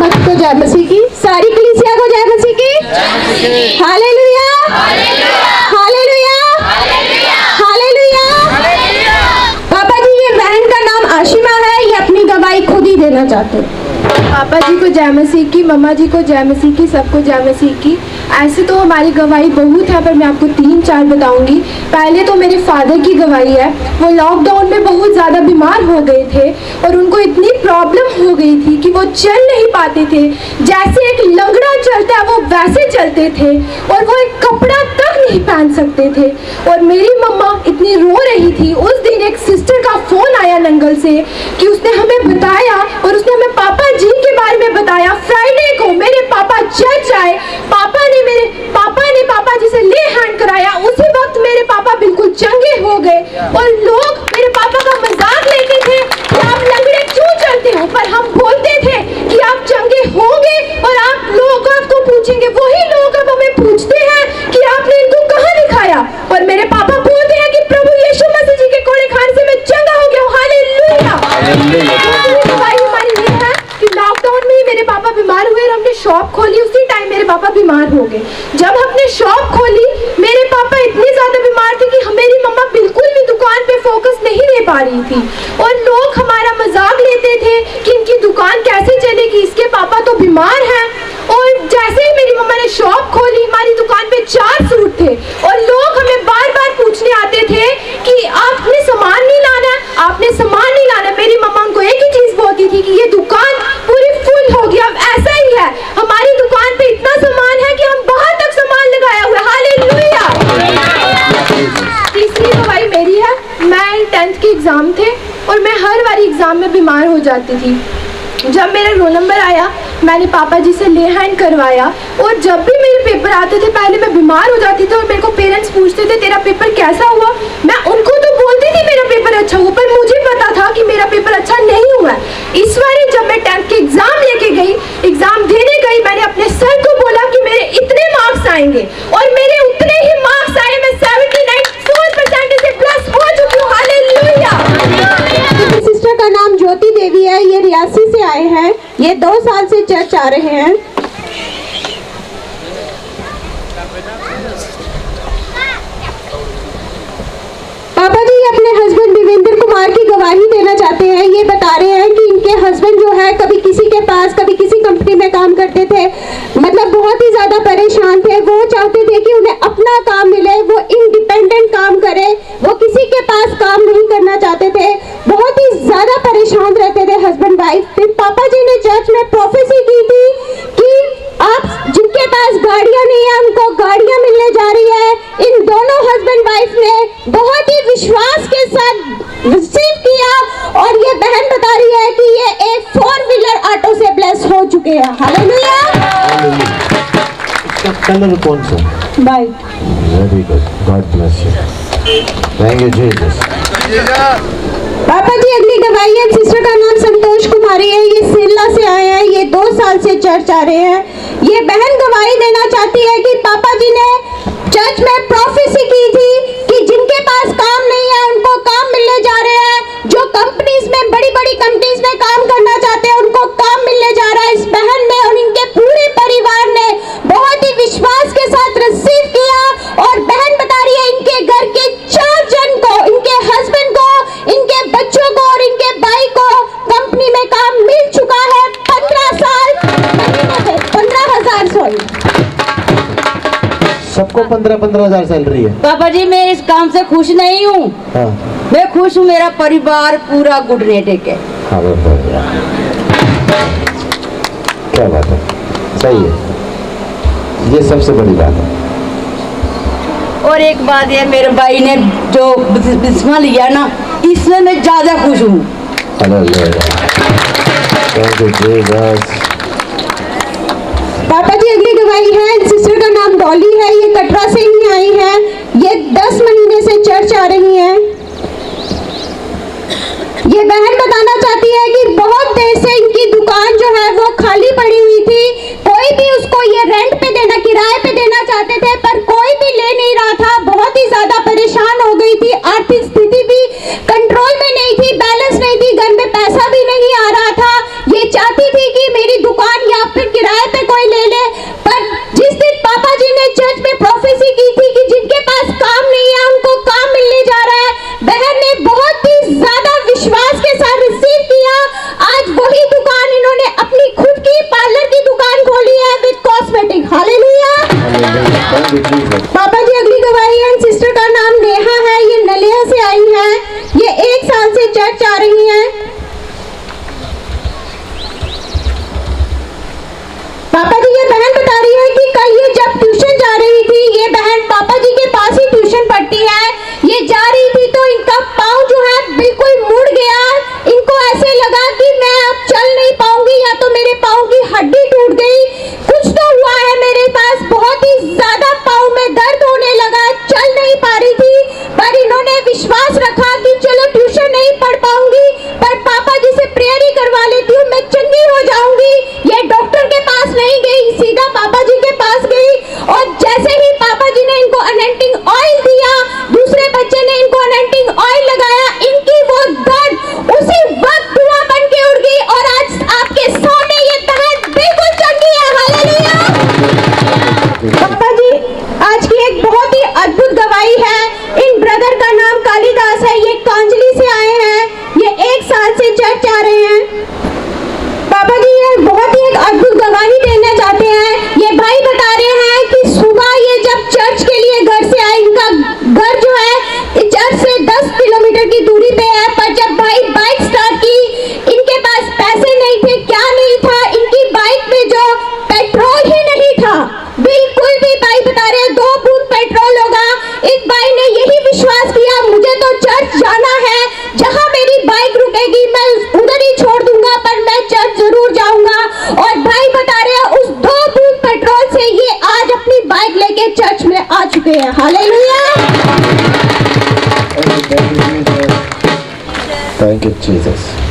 को जय मसीह की, सारी कलीसिया को जय मसीह की। Hallelujah, hallelujah, hallelujah. पापा जी, ये बहन का नाम आशिमा है, ये अपनी गवाही खुद ही देना चाहते हैं। पापा जी को जय मसीह की, मम्मा जी को जय मसीह की, सबको जय मसीह की। ऐसे तो हमारी गवाही बहुत है, पर मैं आपको 3-4 बताऊंगी। पहले तो मेरे फादर की गवाही है। वो लॉकडाउन में बहुत ज़्यादा बीमार हो गए थे और उनको इतनी प्रॉब्लम हो गई थी कि वो चल नहीं पाते थे। जैसे एक लंगड़ा चलता है वो वैसे चलते थे और वो एक कपड़ा तक नहीं पहन सकते थे। और मेरी मम्मा इतनी रो रही थी। उस दिन एक सिस्टर का फ़ोन आया नंगल से कि उसने हमें बताया और उसने हमें पापा जी के बारे में बताया। फ्राइडे को मेरे पापा चर्च आए, पापा जी से ले हैंड कराया। उसी वक्त मेरे पापा बिल्कुल चंगे हो गए और लोग मेरे पापा का मजाक लेते थे कि आप लंगड़े क्यों चलते हो, पर हम बोलते थे कि आप चंगे होंगे और आप लोग आपको पूछेंगे। वही लोग अब हमें पूछते हैं कि आपने इनको कहाँ दिखाया, और मेरे पापा बोलते हैं कि प्रभु यीशु मसीह जी के कोड़े खाने से मैं चंगा हो गया हूँ। हालेलुया। लॉकडाउन में ही मेरे पापा बीमार हुए और हमने शॉप खोली। उसी टाइम मेरे पापा बीमार हो गए। जब हमने शॉप खोली मेरे पापा इतने ज्यादा बीमार थे कि मेरी मम्मा बिल्कुल भी दुकान पे फोकस नहीं दे पा रही थी और लोग हमारा मजाक लेते थे कि इनकी दुकान कैसे चलेगी, इसके पापा तो बीमार हैं। और जैसे ही मेरी मम्मा ने शॉप खोली हमारी दुकान पे 4 सूट थे और लोग हमें बार बार पूछने आते थे कि आपने सामान नहीं लाना, आपने सामान नहीं लाना। मेरी मम्मा उनको एक ही चीज बोलती थी कि ये दुकान पूरी फुल होगी। अब ऐसा ही है, हमारी दुकान पे इतना सामान है कि हम बाहर तक सामान लगाया हुआ है। हालेलुया। तीसरी गवाही मेरी है। मैं 10th के एग्जाम थे और मैं हर बार एग्जाम में बीमार हो जाती थी। जब मेरा रोल नंबर आया मैंने पापा जी से ले हैंड करवाया और जब भी मेरे पेपर आते थे पहले मैं बीमार हो जाती थी और मेरे को पेरेंट्स पूछते थे तेरा पेपर कैसा हुआ। मैं उनको तो बोलती थी मेरा पेपर अच्छा हुआ, पर मुझे पता था कि मेरा पेपर अच्छा नहीं हुआ। इस बार जब मैं 10th के एग्जाम लेके गई, एग्जाम देने गई, मैंने अपने सर को बोला कि मेरे इतने मार्क्स आएंगे और मेरे उतने ही मार्क्स आए। मैं 79% से प्लस हो चुकी हूँ। हालेलुया। सिस्टर का नाम ज्योति देवी है, ये रियासी से आए हैं। ये 2 साल से चर्च आ रहे हैं। पापा जी अपने हस्बैंड देवेंद्र कुमार की गवाही देना चाहते हैं। ये बता रहे हैं कि इनके हस्बैंड जो है कभी किसी के पास कभी किसी कंपनी में काम करते थे, मतलब बहुत ही ज्यादा परेशान थे। वो चाहते थे कि उन्हें अपना काम मिले, वो इंडिपेंडेंट काम करे, वो किसी के पास काम नहीं करना चाहते थे। बहुत ही ज्यादा परेशान रहते थे हस्बैंड वाइफ। फिर पापा जी ने चर्च में प्रोफेसी की थी कि आप जिनके पास गाड़ियां नहीं है उनको गाड़ियां मिलने जा रही है। इन दोनों हस्बैंड वाइफ ने बहुत ही विश्वास के साथ रिसीव किया और ये बहन बता रही है कि ये एक 4 व्हीलर ऑटो से ब्लेस हो चुके हैं। हालेलुया। इसका कलर कौन सा? White. Very good, God bless you, thank you Jesus. पापा जी अगली गवाही है। सिस्टर का नाम संतोष कुमारी है, ये सिरला से आए हैं। ये 2 साल से चर्च आ रहे हैं। ये बहन गवाही देना चाहती है कि पापा जी ने चर्च में प्रोफेसी की थी कि जिनके पास काम नहीं है उनको काम मिलने जा रहे हैं। जो कंपनीज में बड़ी बड़ी कंपनीज में काम करना चाहते हैं उनको काम मिलने जा रहा है। इस बहन ने और इनके पूरे परिवार ने बहुत ही विश्वास के साथ रिसीव किया और बहन बता रही है इनके घर के 4 जन को, इनके हस्बैंड को, इनके बच्चों को और इनके भाई को कंपनी में काम मिल चुका है। 15 साल 15,000 सॉरी सबको 15,000 सैलरी है। पापा जी मैं इस काम से खुश नहीं हूँ। हाँ। मैं खुश हूँ, मेरा परिवार पूरा घुटने टेके। हाँ, क्या बात है, सही है, ये सबसे बड़ी बात है। और एक बात है, मेरे भाई ने जो बिस्मा लिया ना इसमें मैं ज्यादा खुश हूँ। पापा जी अगली गवाही है। सिस्टर का नाम डॉली है, ये कटरा से ही आई है। ये 10 महीने से चर्च आ रही हैं। ये बहन बताना चाहती है कि बहुत देर से इनकी दुकान जो है वो खाली पड़ी हुई थी। कोई भी उसको ये रेंट पे देना, किराए पे देना चाहते थे पर कोई भी ले नहीं रहा था। बहुत ही ज्यादा परेशान हो गई थी, आर्थिक स्थिति भी कंट्रोल में नहीं थी, बैलेंस नहीं थी, घर में पैसा भी नहीं आ रहा था। ये चाहती थी कि मेरी दुकान या फिर किराए पे कोई ले ले। पर जिस दिन पापा जी ने चर्च में प्रोफेसी की थी कि जिनके पास काम नहीं है उनको काम मिलने जा रहा है, बहन ने बहुत ही ज्यादा विश्वास के साथ रिसीव किया। आज वही दुकान इन्होंने अपनी खुद की पार्लर की दुकान खोली है विद कॉस्मेटिक। हालेलुया। पापा जी अगली गवाही है, सिस्टर का नाम नेहा है, ये नलिया से आई है, ये 1 साल से चर्च आ रही हैं। पापा जी ये बहन बता रही है कि कल ये जब ट्यूशन जा रही थी, ये बहन पापा जी के पास ही ट्यूशन पढ़ती है, ये जा रही थी तो इनका पाँव जो है बिल्कुल मुड़ गया। इनको ऐसे लगा कि मैं अब चल नहीं पाऊंगी या तो मेरे पाँव की हड्डी टूट गई, कुछ तो हुआ है मेरे पास। बहुत ही ज्यादा पाँव में दर्द होने लगा, चल नहीं पा रही थी, पर इन्होंने विश्वास रखा कि चलो ट्यूशन नहीं पढ़ पाऊंगी पर पापा जी से प्रेयर ही करवा लेती हूँ, मैं चंगी हो जाऊंगी। ये डॉक्टर के पास नहीं गई, सीधा पापा जी के पास गई और जैसे ही पापा जी ने इनको अनॉइंटिंग ऑयल दिया, दूसरे बच्चे ने इनको अनॉइंटिंग ऑयल लगाया, इनकी वो दर्द उसी वक्त धुआं बन के उड़ गई और आज आपके सामने ये बहन बिल्कुल चंगी है। हालेलुया। पापा जी आज की एक बहुत ही अद्भुत गवाही है। इन ब्रदर का नाम कालीदास है, ये कांजली से आए हैं, ये 1 साल से चर्च आ रहे हैं। पापा जी ये बहुत ही एक अद्भुत गवाही देना चाहते हैं। ये भाई बता रहे हैं कि सुबह ये जब चर्च के लिए घर से आए, इनका घर जो है चर्च से 10 किलोमीटर की दूरी पे है, पर जब भाई बाइक स्टार्ट की, इनके पास पैसे नहीं थे, क्या नहीं था, इनकी बाइक में जो पेट्रोल ही नहीं था, बिल्कुल भी। भाई बता रहे हैं 2 बूंद पेट्रोल होगा। इस भाई ने यही विश्वास किया, मुझे तो चर्च जाना है, जहां मेरी बाइक रुकेगी मैं उधर ही छोड़ दूंगा, पर मैं चर्च जरूर जाऊंगा। और भाई बता रहे हैं उस 2 बूंद पेट्रोल से ये आज अपनी बाइक लेके चर्च में आ चुके हैं। हालेलुया। Thank you, Jesus.